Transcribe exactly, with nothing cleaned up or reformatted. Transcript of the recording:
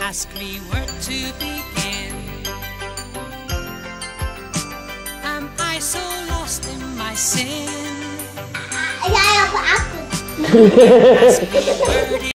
ask me where to begin. Am I so lost in my sin? Ask me where